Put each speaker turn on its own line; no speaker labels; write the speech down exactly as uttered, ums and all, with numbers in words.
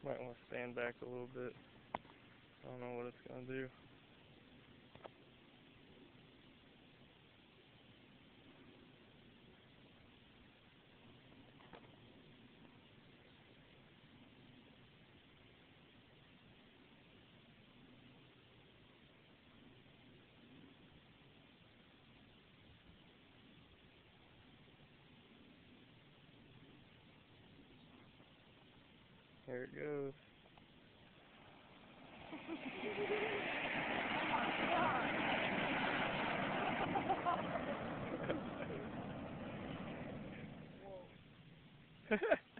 Might want to stand back a little bit. I don't know what it's going to do. Here it goes. Whoa.